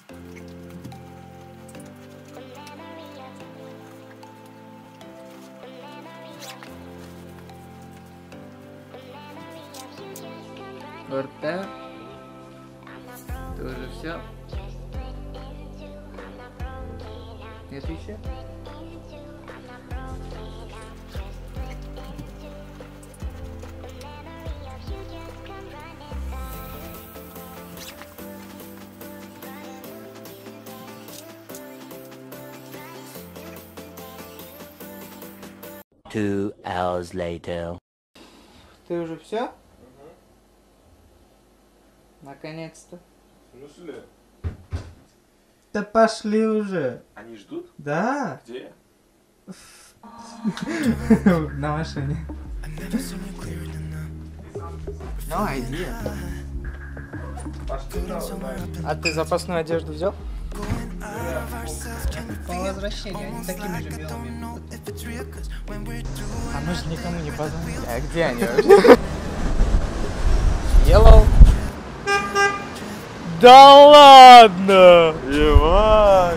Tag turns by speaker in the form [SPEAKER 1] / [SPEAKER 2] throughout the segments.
[SPEAKER 1] РТ. Тоже все. Нет еще?
[SPEAKER 2] Two hours later.
[SPEAKER 1] Ты уже все? Наконец-то.
[SPEAKER 3] В смысле?
[SPEAKER 1] Да пошли уже.
[SPEAKER 3] Они ждут?
[SPEAKER 1] Да.
[SPEAKER 3] Где?
[SPEAKER 1] На машине. No idea. А ты запасную одежду взял? По возвращению они такими же белыми будут. А мы же никому не позвонили. А где они вообще? Yellow. Да ладно!
[SPEAKER 3] Ебать!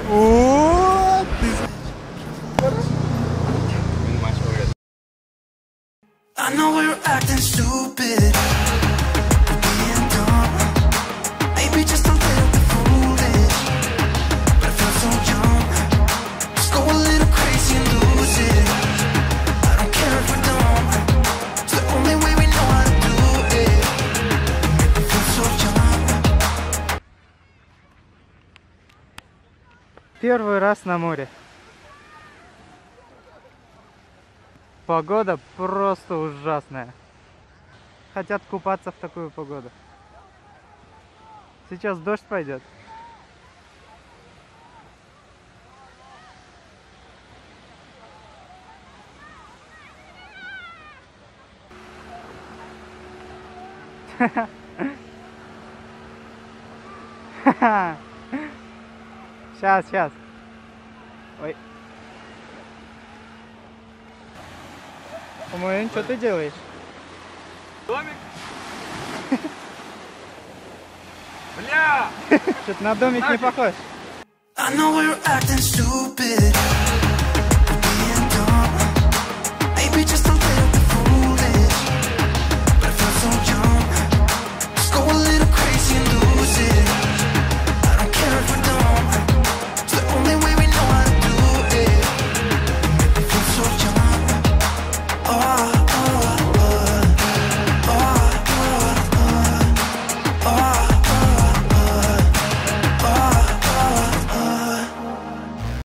[SPEAKER 4] I know we're acting stupid, being dumb, maybe just a little bit foolish, but I feel so young. Just go a little crazy and lose it. I don't care if we're dumb. It's the only way we know how to do it. Make me feel so young.
[SPEAKER 1] Первый раз на море. Погода просто ужасная. Хотят купаться в такую погоду. Сейчас дождь пойдет. Сейчас. Ой. По-моему, что ты делаешь?
[SPEAKER 3] Домик? Бля!
[SPEAKER 1] Что-то на домик не похож.
[SPEAKER 4] I know we're acting stupid.